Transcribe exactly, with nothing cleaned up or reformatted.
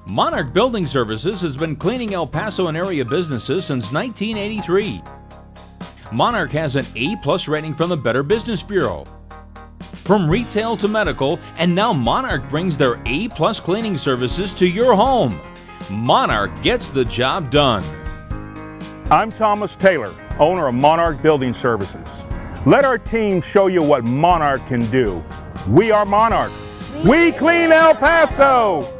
Monarch Building Services has been cleaning El Paso and area businesses since nineteen eighty-three. Monarch has an A plus rating from the Better Business Bureau. From retail to medical, and now Monarch brings their A plus cleaning services to your home. Monarch gets the job done. I'm Thomas Taylor, owner of Monarch Building Services. Let our team show you what Monarch can do. We are Monarch. We clean El Paso!